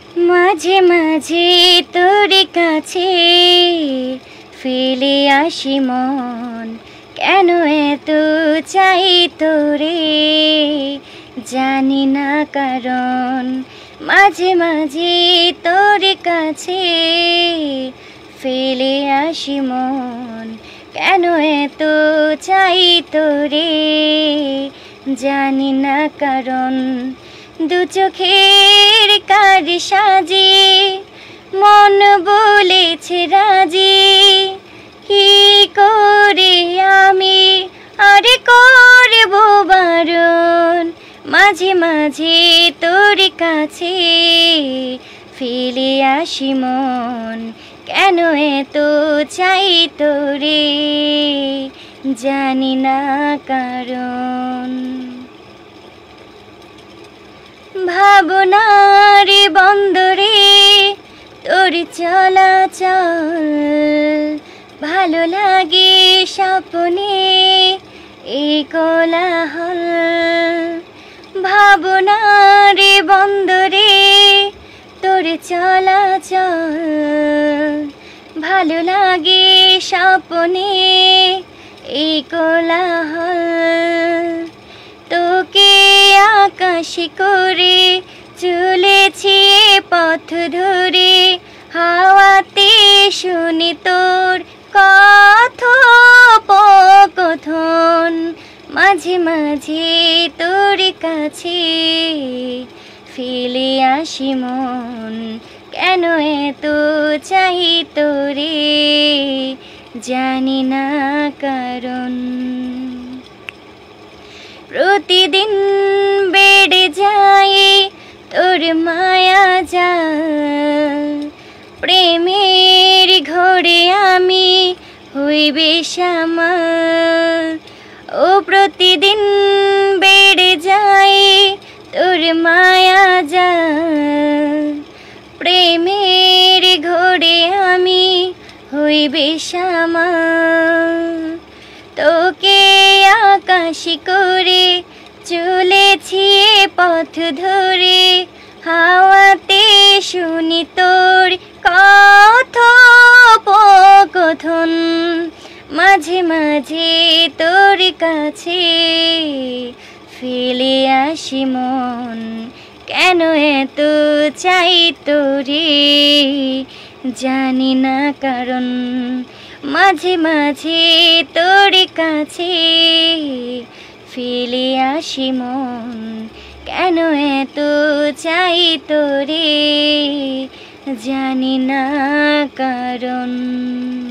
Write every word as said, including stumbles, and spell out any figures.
মাঝে মাঝে তোর কাছে ফেলে আসি মন, কেন এত চাই তোরে জানি না কারণ। মাঝে মাঝে তোর কাছে ফেলে আসি মন, কেন এত চাই তোরে জানি না কারণ। দু চোখের কার সাজে মন বলেছে রাজি, কি করে আমি আরে করব বারণ। মাঝে মাঝে তোর কাছে ফেলে আসি মন, কেন এত চাই তোরে জানি না কারণ। ভাবনার বন্দরে তোর চলাচল ভালো লাগে স্বপ্নে এই কোলাহল। ভাবনার বন্দরে তোর চলাচল ভালো লাগে স্বপ্নে এই কোলাহল। তোকে আকাশে করে চলেছি পথ ধরে, হাওয়াতে শুনি তোর কথোপকথন। মাঝে মাঝে তোর কাছে ফেলে আসি মন, কেন এত চাই তোরে জানি না কারণ। প্রতিদিন বেড়ে যায় তোর মায়া জাল, প্রেমের ঘরে আমি হইবে সামাল। ও প্রতিদিন বেড়ে যায় তোর মায়া জাল, প্রেমের ঘরে আমি হইবে সামাল। তোকে আকাশে করে চলেছি পথ ধরে, হাওয়াতে শুনি তোর কথোপকথন। মাঝে মাঝে তোর কাছে ফেলে আসি মন, কেন এত চাই তোরে জানি না কারণ। মাঝে মাঝে তোর কাছে ফেলে আসি মন, কেন এত চাই তোরে জানি না কারণ।